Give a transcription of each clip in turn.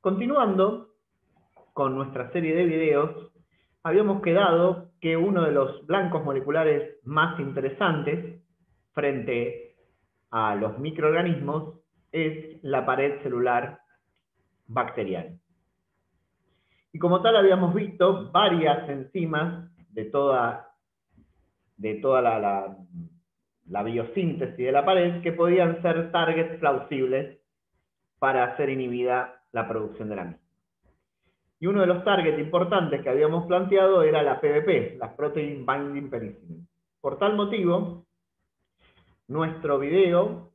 Continuando con nuestra serie de videos, habíamos quedado que uno de los blancos moleculares más interesantes frente a los microorganismos es la pared celular bacteriana. Y como tal habíamos visto varias enzimas de toda la biosíntesis de la pared que podían ser targets plausibles para hacer inhibida la producción de la misma. Y uno de los targets importantes que habíamos planteado era la PBP, la Protein Binding Penicillin. Por tal motivo, nuestro video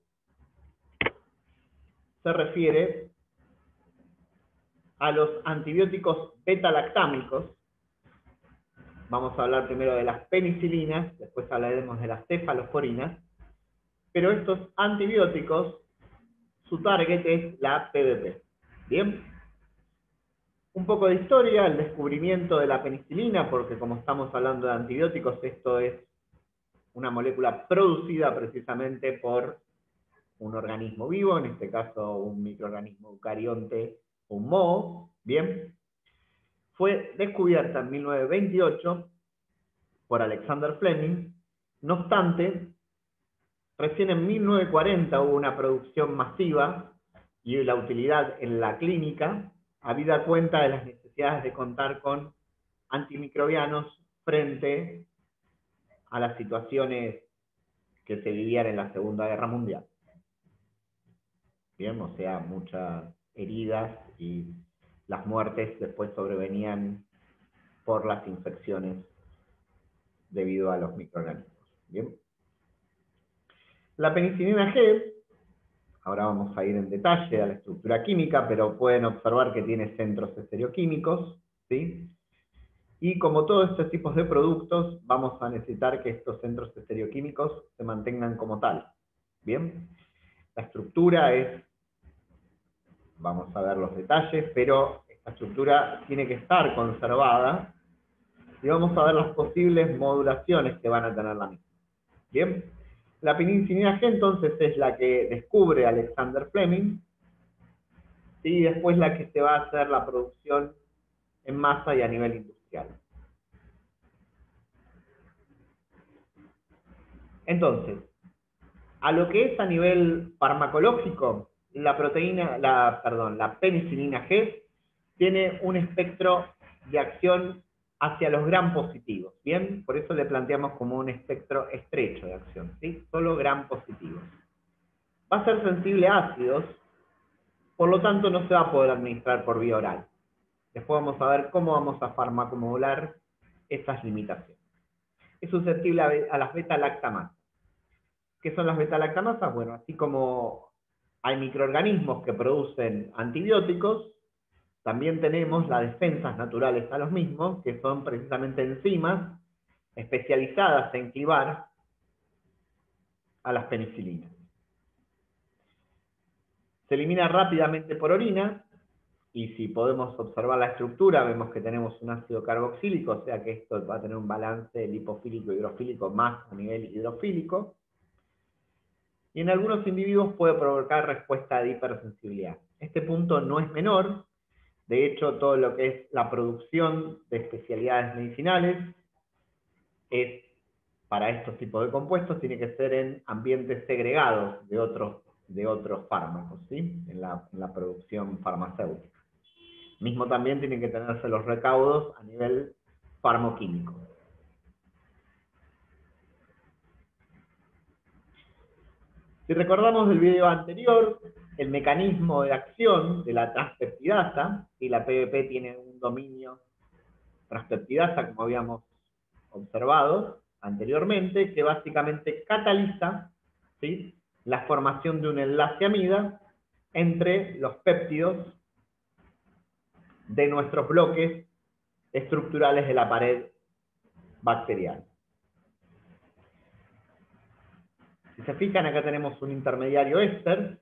se refiere a los antibióticos beta-lactámicos. Vamos a hablar primero de las penicilinas, después hablaremos de las cefalosporinas, pero estos antibióticos, su target es la PBP. ¿Bien? Un poco de historia, el descubrimiento de la penicilina, porque como estamos hablando de antibióticos, esto es una molécula producida precisamente por un organismo vivo, en este caso un microorganismo eucarionte, un moho, ¿bien? Fue descubierta en 1928 por Alexander Fleming. No obstante, recién en 1940 hubo una producción masiva y la utilidad en la clínica, habida cuenta de las necesidades de contar con antimicrobianos frente a las situaciones que se vivían en la Segunda Guerra Mundial. Bien, o sea, muchas heridas y las muertes después sobrevenían por las infecciones debido a los microorganismos. Bien. La penicilina G, ahora vamos a ir en detalle a la estructura química, pero pueden observar que tiene centros estereoquímicos, ¿sí? Y como todos estos tipos de productos, vamos a necesitar que estos centros estereoquímicos se mantengan como tal. Bien. La estructura es, vamos a ver los detalles, pero esta estructura tiene que estar conservada y vamos a ver las posibles modulaciones que van a tener la misma. Bien. La penicilina G entonces es la que descubre Alexander Fleming y después la que se va a hacer la producción en masa y a nivel industrial. Entonces, a lo que es a nivel farmacológico, la penicilina G tiene un espectro de acción hacia los gram positivos, ¿bien? Por eso le planteamos como un espectro estrecho de acción, ¿sí? Solo gram positivos. Va a ser sensible a ácidos, por lo tanto no se va a poder administrar por vía oral. Después vamos a ver cómo vamos a farmacomodular estas limitaciones. Es susceptible a las beta-lactamasas. ¿Qué son las beta-lactamasas? Bueno, así como hay microorganismos que producen antibióticos, también tenemos las defensas naturales a los mismos, que son precisamente enzimas especializadas en clivar a las penicilinas. Se elimina rápidamente por orina, y si podemos observar la estructura, vemos que tenemos un ácido carboxílico, o sea que esto va a tener un balance lipofílico y hidrofílico más a nivel hidrofílico. Y en algunos individuos puede provocar respuesta de hipersensibilidad. Este punto no es menor. De hecho, todo lo que es la producción de especialidades medicinales es, para estos tipos de compuestos, tiene que ser en ambientes segregados de otros fármacos, ¿sí? en la producción farmacéutica. Mismo también tienen que tenerse los recaudos a nivel farmoquímico. Si recordamos del video anterior, el mecanismo de acción de la transpeptidasa, y la PBP tiene un dominio transpeptidasa, como habíamos observado anteriormente, que básicamente cataliza, ¿sí?, la formación de un enlace amida entre los péptidos de nuestros bloques estructurales de la pared bacteriana. Si se fijan, acá tenemos un intermediario éster.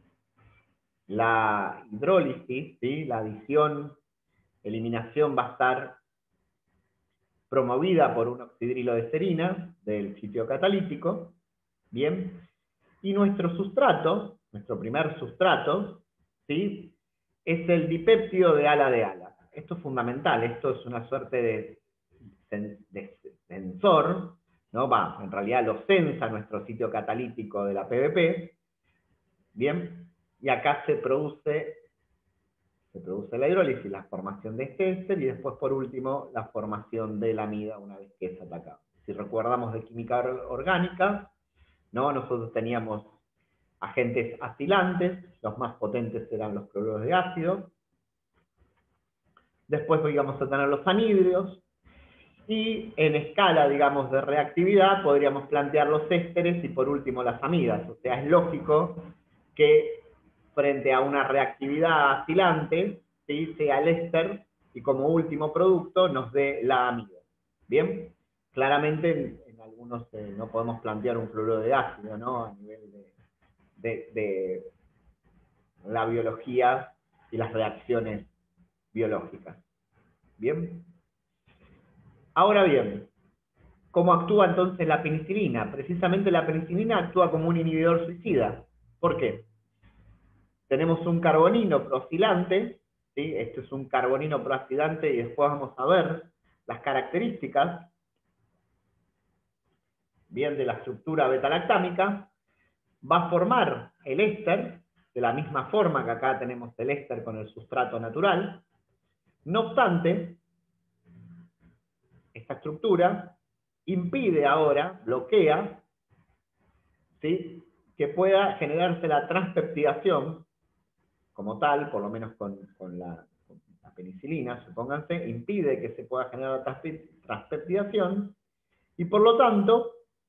La hidrólisis, ¿sí?, la adición, eliminación va a estar promovida por un oxidrilo de serina del sitio catalítico. Bien. Y nuestro sustrato, nuestro primer sustrato, ¿sí?, es el dipéptido de ala. Esto es fundamental, esto es una suerte de sensor, ¿no? En realidad lo sensa nuestro sitio catalítico de la PVP, ¿bien? Y acá se produce la hidrólisis, la formación de este éster, y después, por último, la formación de la amida una vez que es atacado. Si recordamos de química orgánica, ¿no? Nosotros teníamos agentes acilantes, los más potentes eran los cloruros de ácido. Después íbamos a tener los anhídridos, y en escala, digamos, de reactividad podríamos plantear los ésteres y por último las amidas. O sea, es lógico que frente a una reactividad acilante, ¿sí?, sea el éster y como último producto nos dé la amida. ¿Bien? Claramente en algunos no podemos plantear un cloruro de ácido, ¿no? A nivel de la biología y las reacciones biológicas. ¿Bien? Ahora bien, ¿cómo actúa entonces la penicilina? Precisamente la penicilina actúa como un inhibidor suicida. ¿Por qué? Tenemos un carbonino proacilante, ¿sí? Este es un carbonino proacilante y después vamos a ver las características, bien, de la estructura beta-lactámica. Va a formar el éster, de la misma forma que acá tenemos el éster con el sustrato natural. No obstante, esta estructura impide ahora, bloquea, ¿sí?, que pueda generarse la transpeptidación como tal, por lo menos con la penicilina, supónganse, impide que se pueda generar la transpeptidación, y por lo tanto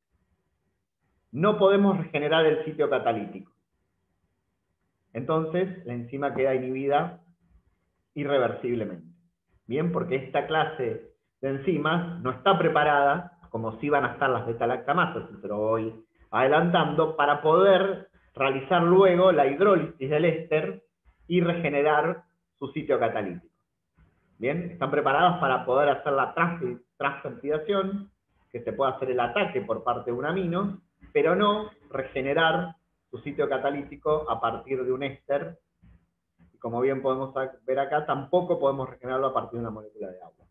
no podemos regenerar el sitio catalítico. Entonces la enzima queda inhibida irreversiblemente. Bien, porque esta clase de enzimas no está preparada, como si van a estar las beta-lactamases, pero voy adelantando, para poder realizar luego la hidrólisis del éster y regenerar su sitio catalítico. Bien, están preparadas para poder hacer la transpeptidación, que se pueda hacer el ataque por parte de un amino, pero no regenerar su sitio catalítico a partir de un éster. Y como bien podemos ver acá, tampoco podemos regenerarlo a partir de una molécula de agua.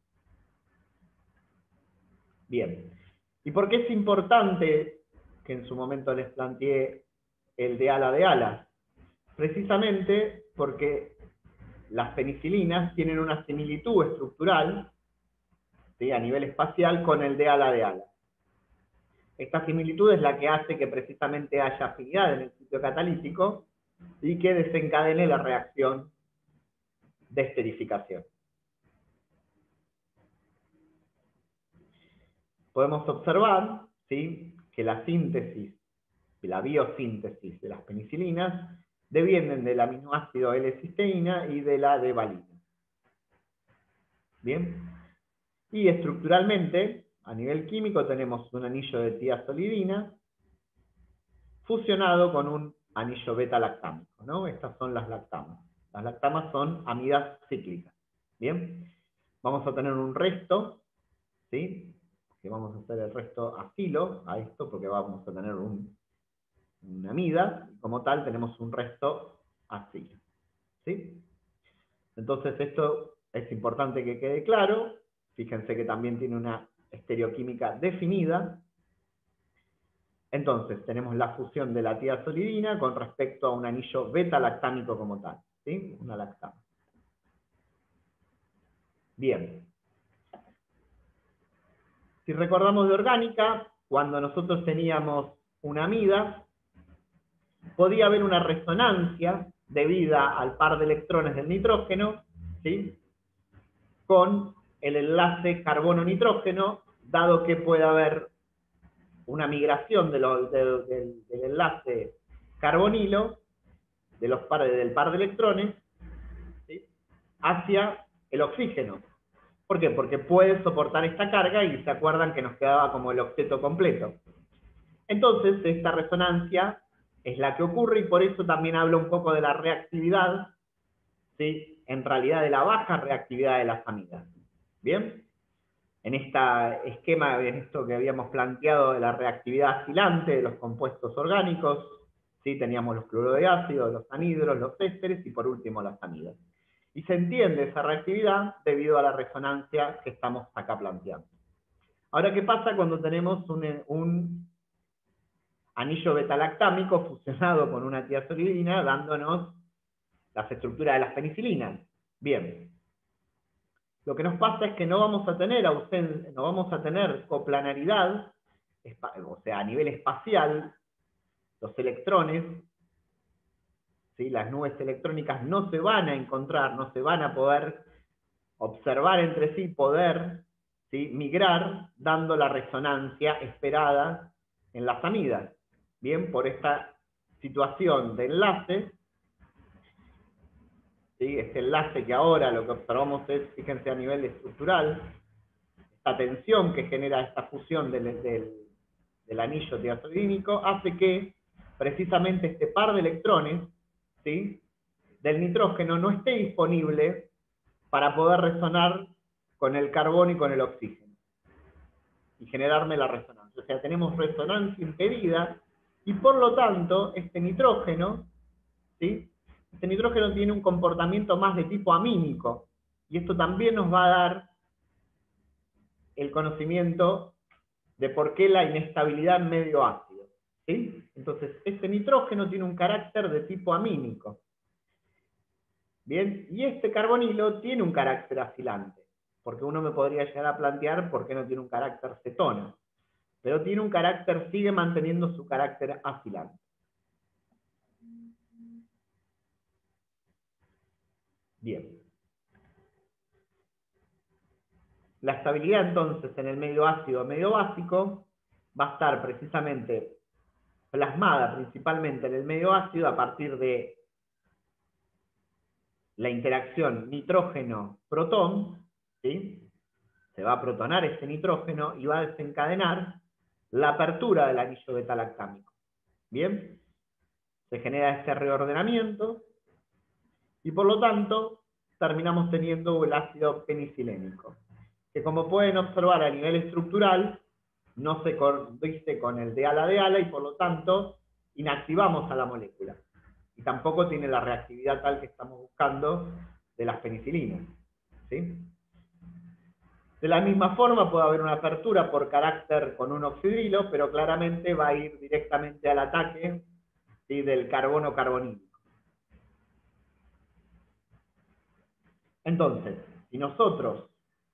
Bien, ¿y por qué es importante que en su momento les planteé el de ala? Precisamente porque las penicilinas tienen una similitud estructural, ¿sí?, a nivel espacial con el de ala. Esta similitud es la que hace que precisamente haya afinidad en el sitio catalítico y que desencadene la reacción de esterificación. Podemos observar, ¿sí?, que la síntesis y la biosíntesis de las penicilinas devienen del aminoácido L-cisteína y de la de valina. Bien, y estructuralmente, a nivel químico, tenemos un anillo de tiazolidina fusionado con un anillo beta-lactámico, ¿no? Estas son las lactamas. Las lactamas son amidas cíclicas. Bien, vamos a tener un resto, ¿sí?, que vamos a hacer el resto afilo a esto, porque vamos a tener una amida, y como tal tenemos un resto afilo, ¿sí? Entonces esto es importante que quede claro. Fíjense que también tiene una estereoquímica definida. Entonces tenemos la fusión de la tiazolidina con respecto a un anillo beta-lactámico como tal, ¿sí?, una lactama. Bien. Si recordamos de orgánica, cuando nosotros teníamos una amida, podía haber una resonancia debida al par de electrones del nitrógeno, ¿sí?, con el enlace carbono-nitrógeno, dado que puede haber una migración del enlace carbonilo, del par de electrones, ¿sí?, hacia el oxígeno. ¿Por qué? Porque puede soportar esta carga, y se acuerdan que nos quedaba como el octeto completo. Entonces, esta resonancia es la que ocurre, y por eso también hablo un poco de la reactividad, ¿sí?, en realidad de la baja reactividad de las amidas. ¿Bien? En este esquema, en esto que habíamos planteado de la reactividad acilante de los compuestos orgánicos, ¿sí?, teníamos los cloruros de ácido, los anhidros, los ésteres y por último las amidas. Y se entiende esa reactividad debido a la resonancia que estamos acá planteando. Ahora, ¿qué pasa cuando tenemos un anillo betalactámico fusionado con una tiazolidina dándonos las estructuras de las penicilinas? Bien, lo que nos pasa es que no vamos a tener coplanaridad, o sea, a nivel espacial, los electrones, ¿sí? Las nubes electrónicas no se van a encontrar, no se van a poder observar entre sí, poder, ¿sí?, migrar, dando la resonancia esperada en las amidas. Bien, por esta situación de enlace, ¿sí? Este enlace que ahora lo que observamos es, fíjense, a nivel estructural, esta tensión que genera esta fusión del anillo tiazolínico hace que precisamente este par de electrones, ¿sí?, del nitrógeno no esté disponible para poder resonar con el carbono y con el oxígeno y generarme la resonancia. O sea, tenemos resonancia impedida y por lo tanto este nitrógeno, ¿sí?, este nitrógeno tiene un comportamiento más de tipo amínico y esto también nos va a dar el conocimiento de por qué la inestabilidad en medio ácido, ¿sí? Entonces, este nitrógeno tiene un carácter de tipo amínico. Bien, y este carbonilo tiene un carácter acilante, porque uno me podría llegar a plantear por qué no tiene un carácter cetona, pero tiene un carácter, sigue manteniendo su carácter acilante. Bien. La estabilidad entonces en el medio ácido o medio básico va a estar precisamente plasmada principalmente en el medio ácido a partir de la interacción nitrógeno-protón, ¿sí? Se va a protonar este nitrógeno y va a desencadenar la apertura del anillo betalactámico. Bien, se genera este reordenamiento y por lo tanto terminamos teniendo el ácido penicilénico, que como pueden observar a nivel estructural no se condice con el de ala y por lo tanto inactivamos a la molécula. Y tampoco tiene la reactividad tal que estamos buscando de las penicilinas, ¿sí? De la misma forma puede haber una apertura por carácter con un oxidrilo, pero claramente va a ir directamente al ataque, ¿sí?, del carbono carbonílico. Entonces, si nosotros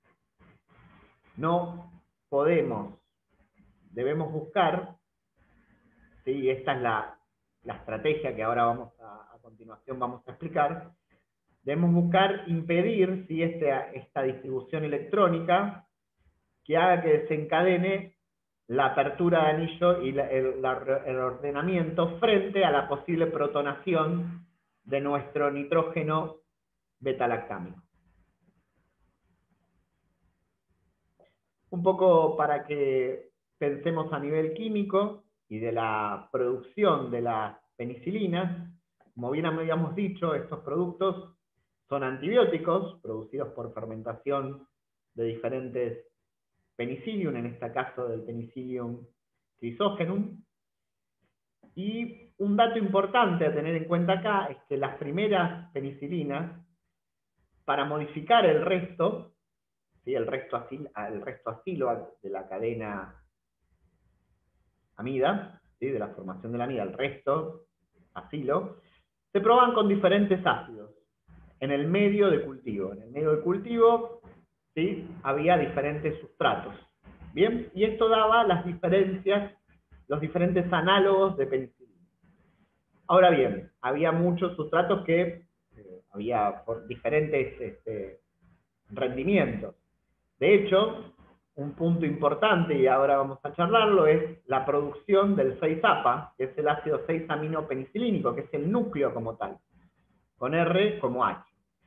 no podemos, debemos buscar, ¿sí?, esta es la estrategia que ahora a continuación vamos a explicar, debemos buscar impedir, ¿sí?, esta distribución electrónica que haga que desencadene la apertura de anillo y el ordenamiento frente a la posible protonación de nuestro nitrógeno betalactámico. Un poco para que pensemos a nivel químico y de la producción de las penicilinas, como bien habíamos dicho, estos productos son antibióticos producidos por fermentación de diferentes penicillium, en este caso del Penicillium chrysogenum. Y un dato importante a tener en cuenta acá es que las primeras penicilinas, para modificar el resto, ¿sí?, el resto acilo de la cadena amida, ¿sí?, de la formación de la amida, el resto acilo, se proban con diferentes ácidos en el medio de cultivo. En el medio de cultivo, ¿sí?, había diferentes sustratos. Bien, y esto daba las diferencias, los diferentes análogos de penicilina. Ahora bien, había muchos sustratos que había por diferentes rendimientos. De hecho, un punto importante, y ahora vamos a charlarlo, es la producción del 6-APA, que es el ácido 6-aminopenicilínico, que es el núcleo como tal, con R como H.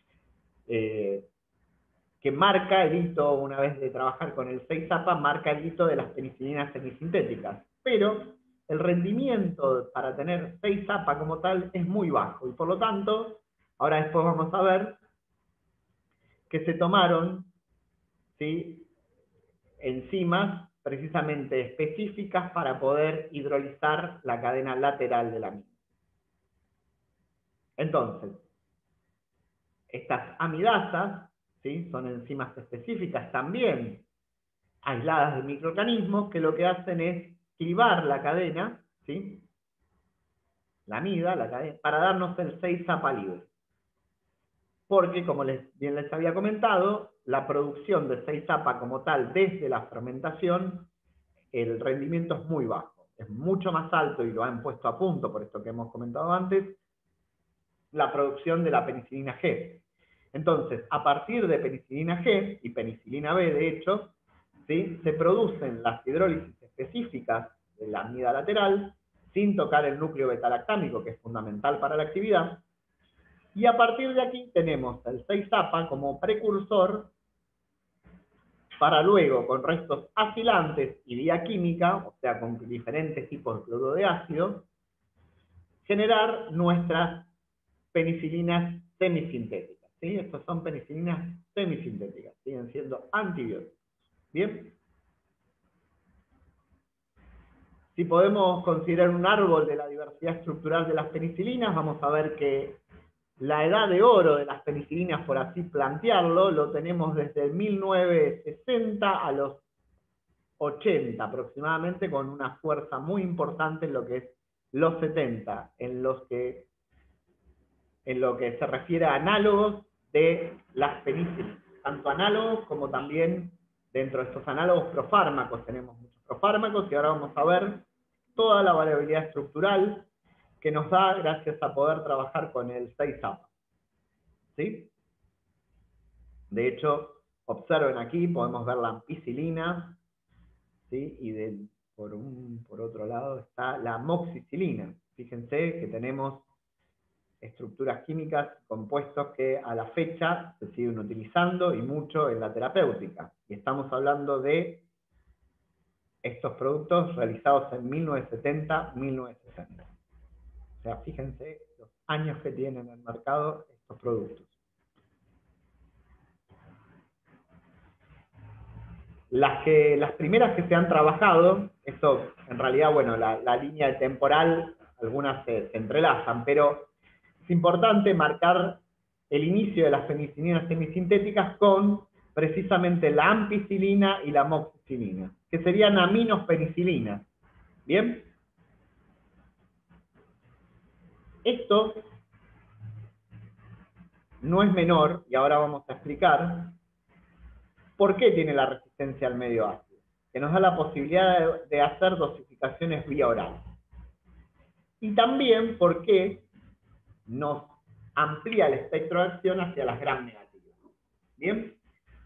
Que marca el hito, una vez de trabajar con el 6-APA, marca el hito de las penicilinas semisintéticas. Pero el rendimiento para tener 6-APA como tal es muy bajo, y por lo tanto, ahora después vamos a ver que se tomaron, ¿sí?, enzimas precisamente específicas para poder hidrolizar la cadena lateral de la misma. Entonces, Estas amidasas, ¿sí? Son enzimas específicas también aisladas de microorganismos que lo que hacen es clivar la cadena, ¿sí? La amida, la cadena, para darnos el 6-APA libre. Porque, como bien les había comentado, la producción de 6-APA como tal desde la fermentación, el rendimiento es muy bajo. Es mucho más alto, y lo han puesto a punto, por esto que hemos comentado antes, la producción de la penicilina G. Entonces, a partir de penicilina G y penicilina B, de hecho, ¿sí? Se producen las hidrólisis específicas de la amida lateral, sin tocar el núcleo betalactámico, que es fundamental para la actividad, y a partir de aquí tenemos el 6-APA como precursor para luego, con restos acilantes y vía química, o sea, con diferentes tipos de cloruro de ácido, generar nuestras penicilinas semisintéticas. ¿Sí? Estas son penicilinas semisintéticas, siguen siendo antibióticos. ¿Bien? Si podemos considerar un árbol de la diversidad estructural de las penicilinas, vamos a ver que la edad de oro de las penicilinas, por así plantearlo, lo tenemos desde 1960 a los 80 aproximadamente, con una fuerza muy importante en lo que es los 70, en lo que se refiere a análogos de las penicilinas, tanto análogos como también dentro de estos análogos profármacos. Tenemos muchos profármacos y ahora vamos a ver toda la variabilidad estructural que nos da gracias a poder trabajar con el 6-APA. ¿Sí? De hecho, observen aquí, podemos ver la ampicilina, ¿sí? Y por otro lado está la amoxicilina. Fíjense que tenemos estructuras químicas, compuestos que a la fecha se siguen utilizando y mucho en la terapéutica. Y estamos hablando de estos productos realizados en 1970-1960. O sea, fíjense los años que tienen en el mercado estos productos. Las primeras que se han trabajado, esto en realidad, bueno, la línea temporal, algunas se entrelazan, pero es importante marcar el inicio de las penicilinas semisintéticas con precisamente la ampicilina y la amoxicilina, que serían aminospenicilinas. ¿Bien? Esto no es menor, y ahora vamos a explicar por qué tiene la resistencia al medio ácido, que nos da la posibilidad de hacer dosificaciones vía oral. Y también por qué nos amplía el espectro de acción hacia las gram negativas. ¿Bien?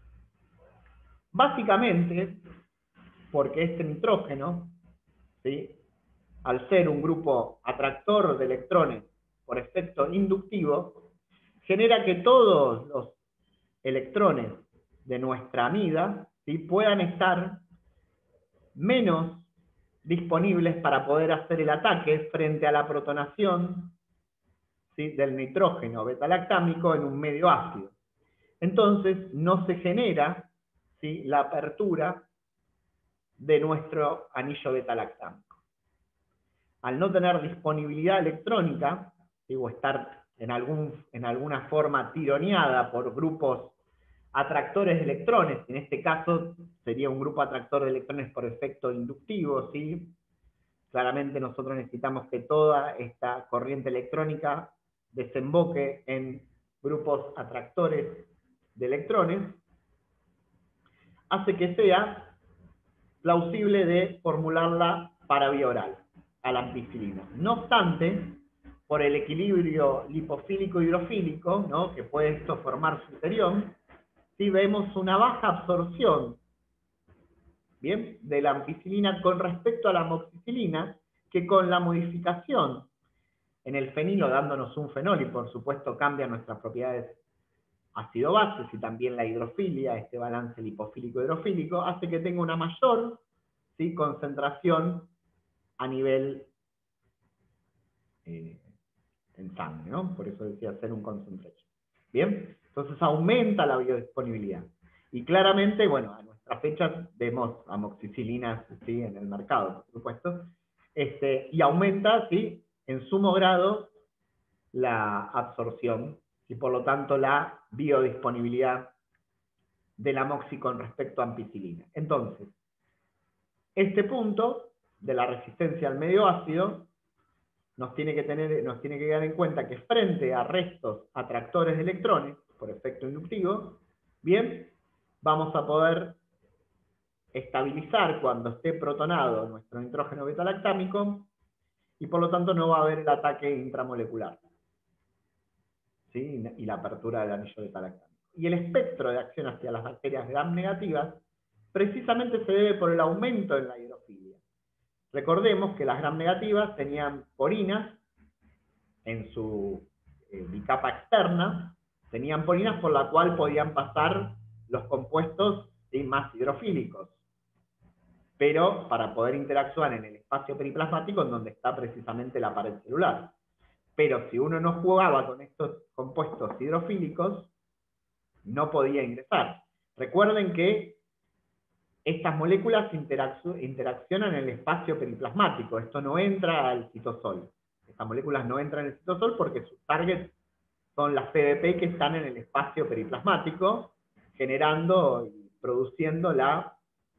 Básicamente, porque este nitrógeno, ¿sí? Al ser un grupo atractor de electrones por efecto inductivo, genera que todos los electrones de nuestra amida, ¿sí? Puedan estar menos disponibles para poder hacer el ataque frente a la protonación, ¿sí? Del nitrógeno betalactámico en un medio ácido. Entonces no se genera, ¿sí? La apertura de nuestro anillo betalactámico. Al no tener disponibilidad electrónica, ¿sí? O estar en alguna forma tironeada por grupos atractores de electrones, en este caso sería un grupo atractor de electrones por efecto inductivo, ¿sí? Claramente nosotros necesitamos que toda esta corriente electrónica desemboque en grupos atractores de electrones, hace que sea plausible de formularla para vía oral, a la ampicilina. No obstante, por el equilibrio lipofílico-hidrofílico, ¿no? Que puede esto formar su interior, sí vemos una baja absorción, ¿bien?, de la ampicilina con respecto a la amoxicilina, que con la modificación en el fenilo, dándonos un fenol, y por supuesto cambia nuestras propiedades ácido-bases y también la hidrofilia, este balance lipofílico-hidrofílico, hace que tenga una mayor, ¿sí?, concentración a nivel en sangre, ¿no? Por eso decía hacer un concentration. ¿Bien? Entonces aumenta la biodisponibilidad. Y claramente, bueno, a nuestras fechas vemos amoxicilinas, ¿sí?, en el mercado, por supuesto, y aumenta, ¿sí?, en sumo grado la absorción, y por lo tanto la biodisponibilidad del amoxi con respecto a ampicilina. Entonces, este punto de la resistencia al medio ácido nos tiene que dar en cuenta que frente a restos atractores de electrones, por efecto inductivo, bien, vamos a poder estabilizar cuando esté protonado nuestro nitrógeno beta-lactámico y por lo tanto no va a haber el ataque intramolecular, ¿sí? Y la apertura del anillo beta-lactámico. Y el espectro de acción hacia las bacterias gram negativas precisamente se debe por el aumento en la hidrofilia. Recordemos que las gram negativas tenían porinas en su bicapa externa, tenían porinas por la cual podían pasar los compuestos más hidrofílicos, pero para poder interactuar en el espacio periplasmático en donde está precisamente la pared celular. Pero si uno no jugaba con estos compuestos hidrofílicos, no podía ingresar. Recuerden que estas moléculas interaccionan en el espacio periplasmático, esto no entra al citosol. Estas moléculas no entran en el citosol porque sus targets son las CDP que están en el espacio periplasmático, generando y produciendo la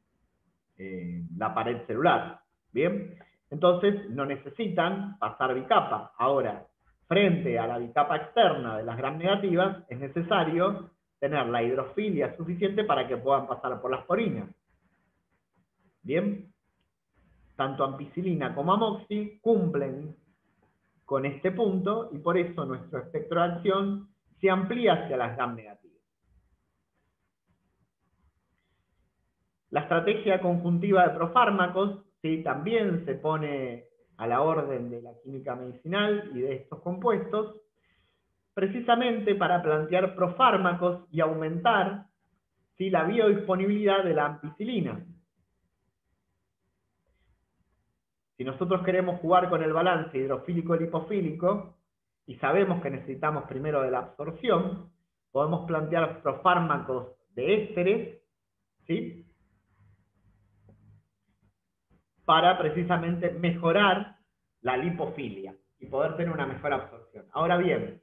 pared celular. ¿Bien? Entonces no necesitan pasar bicapa. Ahora, frente a la bicapa externa de las gram negativas, es necesario tener la hidrofilia suficiente para que puedan pasar por las porinas. ¿Bien? Tanto ampicilina como amoxi cumplen con este punto y por eso nuestro espectro de acción se amplía hacia las gram negativas. La estrategia conjuntiva de profármacos, ¿sí?, también se pone a la orden de la química medicinal y de estos compuestos, precisamente para plantear profármacos y aumentar, ¿sí?, la biodisponibilidad de la ampicilina. Si nosotros queremos jugar con el balance hidrofílico-lipofílico y sabemos que necesitamos primero de la absorción, podemos plantear profármacos de ésteres, ¿sí?, para precisamente mejorar la lipofilia y poder tener una mejor absorción. Ahora bien,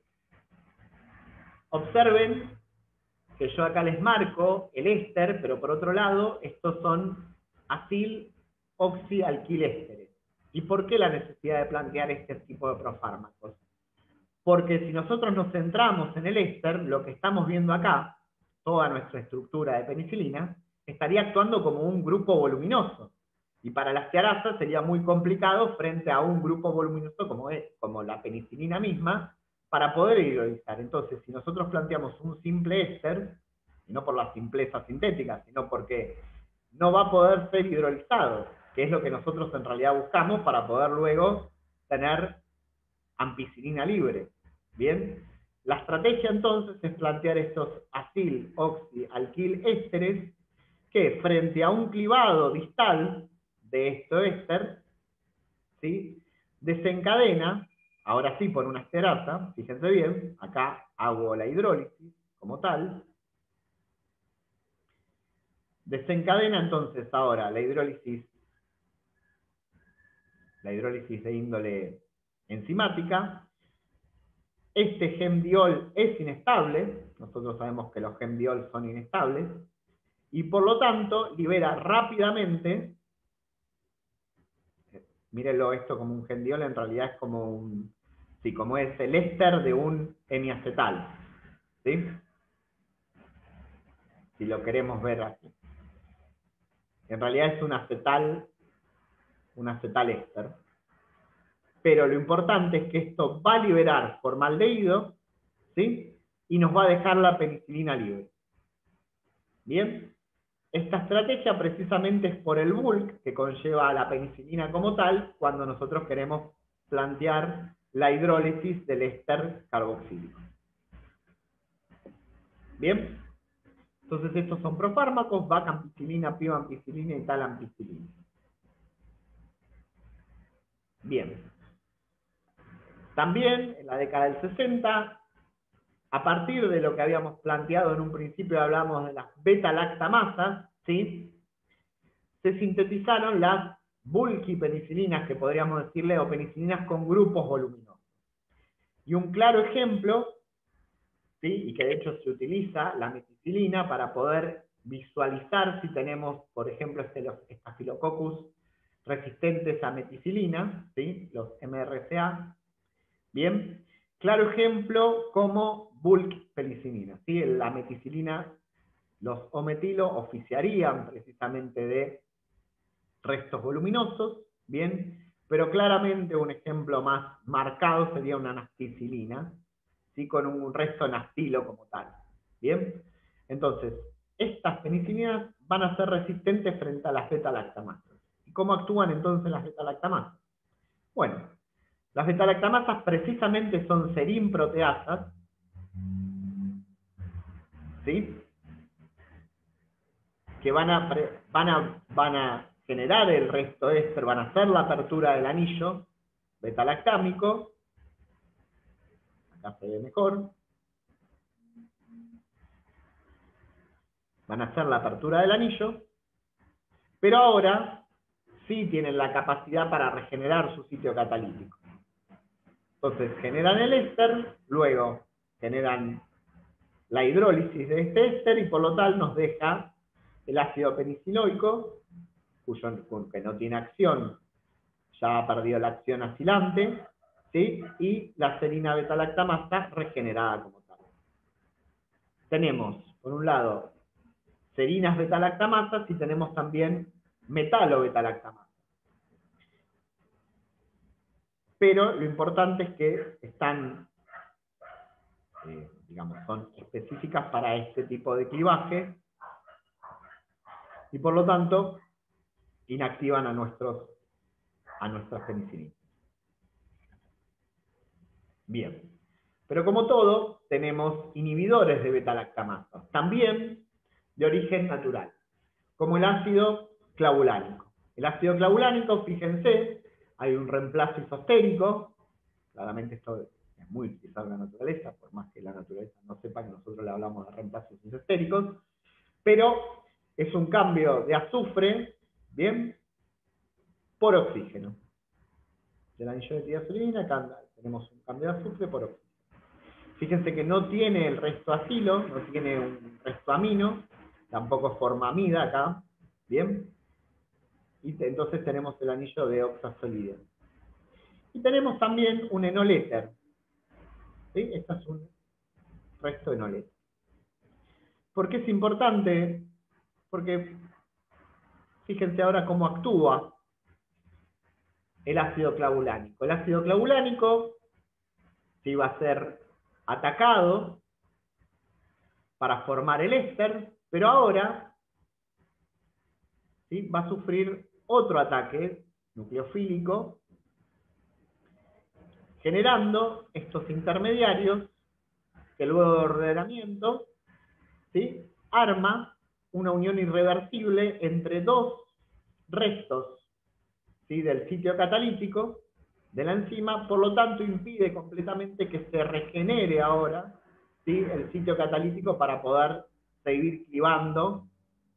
observen que yo acá les marco el éster, pero por otro lado, estos son acil oxialquilésteres. ¿Y por qué la necesidad de plantear este tipo de profármacos? Porque si nosotros nos centramos en el éster, lo que estamos viendo acá, toda nuestra estructura de penicilina, estaría actuando como un grupo voluminoso. Y para las tiarasas sería muy complicado frente a un grupo voluminoso como la penicilina misma, para poder hidrolizar. Entonces, si nosotros planteamos un simple éster, y no por la simpleza sintética, sino porque no va a poder ser hidrolizado, que es lo que nosotros en realidad buscamos para poder luego tener ampicilina libre. Bien, la estrategia entonces es plantear estos acil, oxi, alquil ésteres que frente a un clivado distal de esto éster, ¿sí?, desencadena, ahora sí por una esterasa, fíjense bien, acá hago la hidrólisis como tal, desencadena entonces ahora la hidrólisis de índole enzimática. Este gemdiol es inestable, nosotros sabemos que los gemdiols son inestables, y por lo tanto libera rápidamente, mírenlo esto como un gemdiol, en realidad es como un, sí, como es el éster de un hemiacetal, ¿sí?, si lo queremos ver aquí. En realidad es un acetal éster. Pero lo importante es que esto va a liberar formaldehído, ¿sí?, y nos va a dejar la penicilina libre. Bien, esta estrategia precisamente es por el bulk que conlleva a la penicilina como tal cuando nosotros queremos plantear la hidrólisis del éster carboxílico. Bien, entonces estos son profármacos, vacampicilina, pivampicilina y talampicilina. Bien. También, en la década del 60, a partir de lo que habíamos planteado en un principio, hablamos de las beta-lactamasas, ¿sí?, se sintetizaron las bulky penicilinas, que podríamos decirle, o penicilinas con grupos voluminosos. Y un claro ejemplo ¿sí? Y que de hecho se utiliza la meticilina para poder visualizar si tenemos, por ejemplo, los Staphylococcus resistentes a meticilina, ¿sí? Los MRSA. Bien, claro ejemplo como bulk pelicinina, ¿sí? La meticilina, los O-metilo oficiarían precisamente de restos voluminosos, bien, pero claramente un ejemplo más marcado sería una nafticilina, ¿sí? Con un resto naftilo como tal, bien. Entonces, estas penicilinas van a ser resistentes frente a las beta-lactamasas. ¿Y cómo actúan entonces las beta-lactamasas? Bueno, las beta-lactamasas precisamente son serin-proteasas, ¿sí? Que van a generar el resto éster, van a hacer la apertura del anillo beta-lactámico. Acá se ve mejor. Van a hacer la apertura del anillo, pero ahora sí tienen la capacidad para regenerar su sitio catalítico. Entonces generan el éster, luego generan la hidrólisis de este éster y por lo tal nos deja el ácido peniciloico, que no tiene acción, ya ha perdido la acción acilante, ¿sí? Y la serina beta-lactamasa regenerada como tal. Tenemos, por un lado, serinas beta-lactamasas y tenemos también metalo-beta-lactamasas. Pero lo importante es que están, digamos, son específicas para este tipo de clivaje y por lo tanto inactivan a nuestras penicilinas. Bien. Pero como todo, tenemos inhibidores de beta-lactamasa, también de origen natural, como el ácido clavulánico. El ácido clavulánico, fíjense, hay un reemplazo isostérico, claramente esto es muy utilizado en la naturaleza, por más que la naturaleza no sepa que nosotros le hablamos de reemplazos isostéricos, pero es un cambio de azufre, ¿bien?, por oxígeno. Del anillo de tiazolina, acá tenemos un cambio de azufre por oxígeno. Fíjense que no tiene el resto acilo, no tiene un resto amino, tampoco forma amida acá, ¿bien? Y entonces tenemos el anillo de oxazolide. Y tenemos también un enoléter, ¿sí? Este es un resto enoléter. ¿Por qué es importante? Porque fíjense ahora cómo actúa el ácido clavulánico. El ácido clavulánico sí va a ser atacado para formar el éster, pero ahora ¿sí? Va a sufrir otro ataque nucleofílico, generando estos intermediarios que luego de ordenamiento, ¿sí? Arma una unión irreversible entre dos restos, ¿sí? Del sitio catalítico de la enzima, por lo tanto impide completamente que se regenere ahora, ¿sí? El sitio catalítico para poder seguir clivando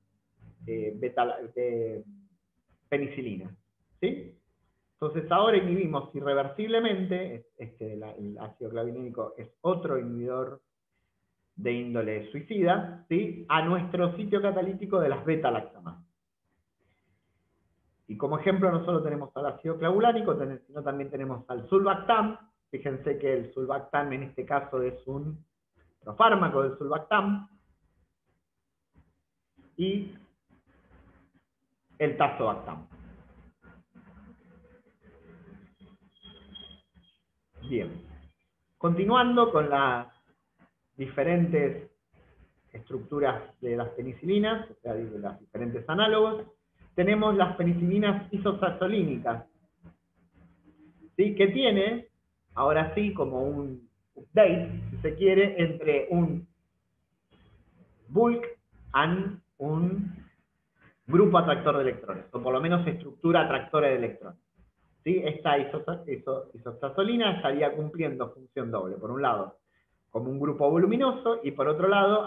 penicilina, ¿sí? Entonces ahora inhibimos irreversiblemente, el ácido clavulánico es otro inhibidor de índole suicida, ¿sí? A nuestro sitio catalítico de las beta-lactamasas. Y como ejemplo no solo tenemos al ácido clavulánico, sino también tenemos al sulbactam. Fíjense que el sulbactam en este caso es un profármaco del sulbactam. Y el tazobactam. Bien. Continuando con las diferentes estructuras de las penicilinas, o sea, de los diferentes análogos, tenemos las penicilinas isosazolínicas, ¿sí? Que tiene, ahora sí, como un update, si se quiere, entre un bulk and un grupo atractor de electrones, o por lo menos estructura atractora de electrones. ¿Sí? Esta isosazolina estaría cumpliendo función doble. Por un lado, como un grupo voluminoso, y por otro lado,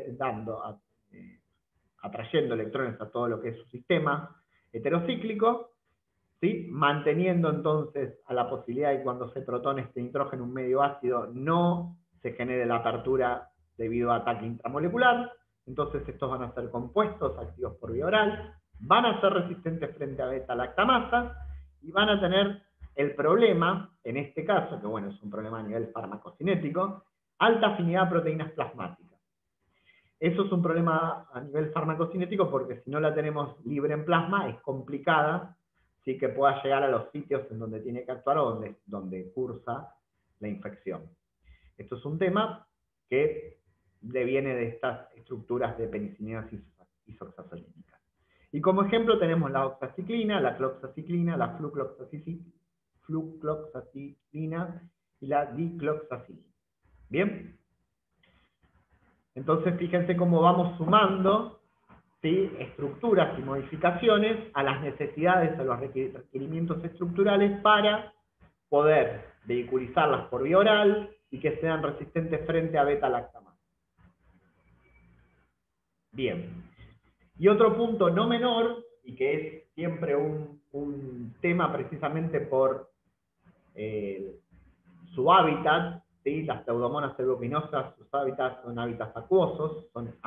atrayendo electrones a todo lo que es su sistema heterocíclico, ¿sí? Manteniendo entonces a la posibilidad de que cuando se protone este nitrógeno un medio ácido no se genere la apertura debido a ataque intramolecular. Entonces estos van a ser compuestos activos por vía oral, van a ser resistentes frente a beta-lactamasa y van a tener el problema, en este caso, que bueno, es un problema a nivel farmacocinético, alta afinidad a proteínas plasmáticas. Eso es un problema a nivel farmacocinético porque si no la tenemos libre en plasma es complicada, ¿sí? Que pueda llegar a los sitios en donde tiene que actuar o donde cursa la infección. Esto es un tema que deviene de estas estructuras de penicilinas isoxazolínicas. Y como ejemplo tenemos la oxaciclina, la cloxaciclina, la flucloxacilina y la dicloxacilina. ¿Bien? Entonces fíjense cómo vamos sumando, ¿sí?, estructuras y modificaciones a las necesidades, a los requerimientos estructurales para poder vehiculizarlas por vía oral y que sean resistentes frente a beta-lactamasa. Bien. Y otro punto no menor, y que es siempre un tema precisamente por su hábitat, ¿sí? Las pseudomonas celuminosas, sus hábitats son hábitats acuosos,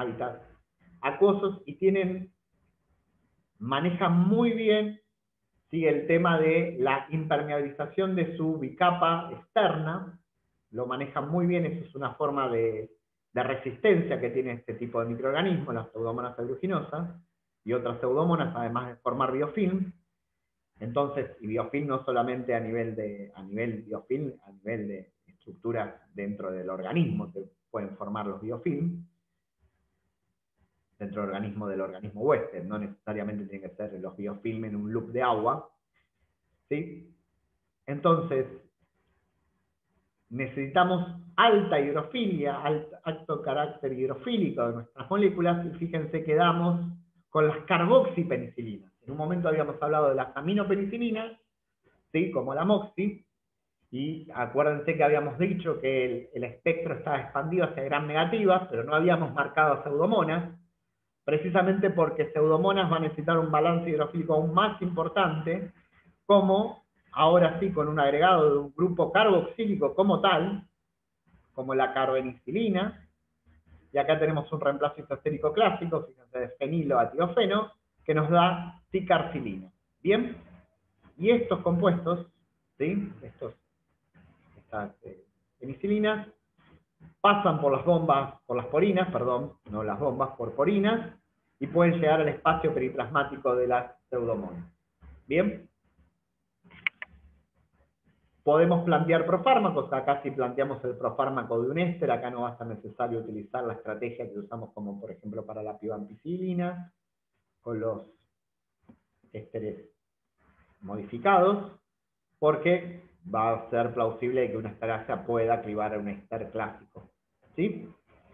y manejan muy bien, ¿sí?, el tema de la impermeabilización de su bicapa externa, lo manejan muy bien, eso es una forma de resistencia que tiene este tipo de microorganismos, las pseudomonas aeruginosas, y otras pseudomonas, además de formar biofilm. Entonces, y biofilm no solamente a nivel de estructuras dentro del organismo, que pueden formar los biofilm, dentro del organismo huésped, no necesariamente tienen que ser los biofilm en un loop de agua, ¿sí? Entonces, necesitamos alta hidrofilia, alto carácter hidrofílico de nuestras moléculas, y fíjense que damos con las carboxipenicilinas. En un momento habíamos hablado de las aminopenicilinas, ¿sí?, como la moxi, y acuérdense que habíamos dicho que el espectro estaba expandido hacia gram negativas, pero no habíamos marcado pseudomonas, precisamente porque pseudomonas va a necesitar un balance hidrofílico aún más importante, como ahora sí con un agregado de un grupo carboxílico como tal, como la carbenicilina, y acá tenemos un reemplazo isostérico clásico, fíjense, de fenilo a tiofeno, que nos da ticarcilina. ¿Bien? Y estos compuestos, ¿sí?, estas penicilinas, pasan por las porinas, perdón, no las bombas, por porinas, y pueden llegar al espacio periplasmático de las pseudomonas. ¿Bien? Podemos plantear profármacos, acá si planteamos el profármaco de un éster, acá no va a ser necesario utilizar la estrategia que usamos como por ejemplo para la pivampicilina, con los ésteres modificados, porque va a ser plausible que una esterasa pueda clivar a un éster clásico. ¿Sí?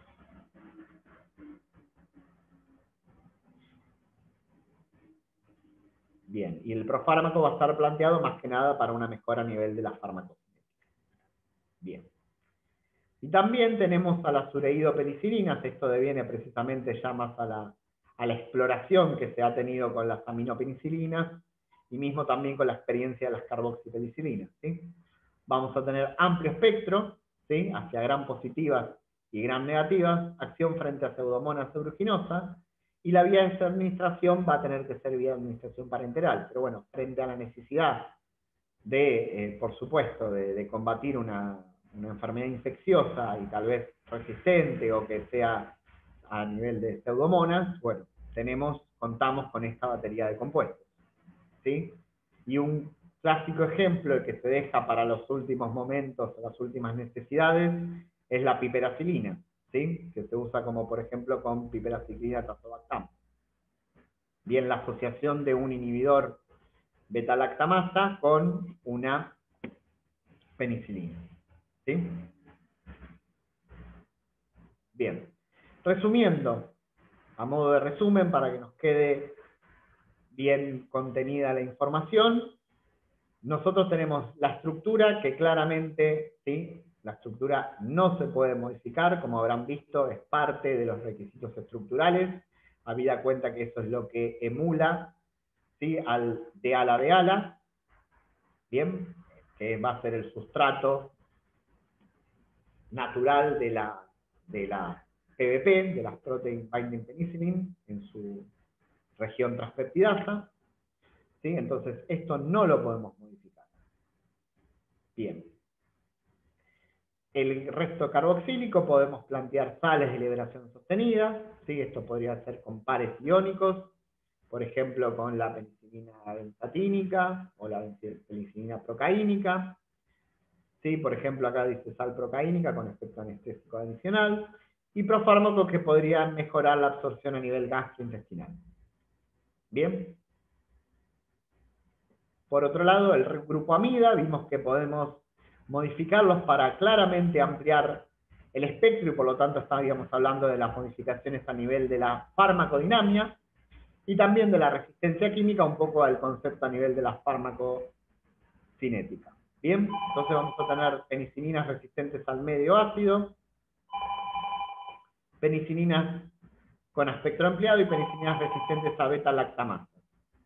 Bien, y el profármaco va a estar planteado más que nada para una mejora a nivel de la farmacocinética. Bien. Y también tenemos a las ureidopenicilinas, esto deviene precisamente ya más a la exploración que se ha tenido con las aminopenicilinas, y mismo también con la experiencia de las carboxipenicilinas, ¿sí? Vamos a tener amplio espectro, ¿sí?, hacia gram positivas y gram negativas, acción frente a pseudomonas aeruginosas, y la vía de administración va a tener que ser vía de administración parenteral. Pero bueno, frente a la necesidad de, por supuesto, de combatir una enfermedad infecciosa y tal vez resistente o que sea a nivel de pseudomonas, bueno, contamos con esta batería de compuestos, ¿sí? Y un clásico ejemplo que se deja para los últimos momentos, las últimas necesidades, es la piperacilina, ¿sí?, que se usa como por ejemplo con piperacilina tazobactam. Bien, la asociación de un inhibidor beta-lactamasa con una penicilina, ¿sí? Bien, resumiendo, a modo de resumen, para que nos quede bien contenida la información, nosotros tenemos la estructura que claramente, ¿sí?, la estructura no se puede modificar, como habrán visto, es parte de los requisitos estructurales, habida cuenta que eso es lo que emula, ¿sí?, al de ala, bien, que va a ser el sustrato natural de la PBP, de las Protein Binding Penicillin, en su región transpeptidasa. ¿Sí? Entonces, esto no lo podemos modificar. Bien. El resto carboxílico podemos plantear sales de liberación sostenida. ¿Sí? Esto podría ser con pares iónicos, por ejemplo, con la penicilina benzatínica o la penicilina procaínica. ¿Sí? Por ejemplo, acá dice sal procaínica con efecto anestésico adicional. Y profármacos que podrían mejorar la absorción a nivel gastrointestinal. Bien. Por otro lado, el grupo amida, vimos que podemos modificarlos para claramente ampliar el espectro y por lo tanto estaríamos hablando de las modificaciones a nivel de la farmacodinamia y también de la resistencia química, un poco al concepto a nivel de la farmacocinética. Bien, entonces vamos a tener penicilinas resistentes al medio ácido, penicilinas con espectro ampliado y penicilinas resistentes a beta-lactamasa.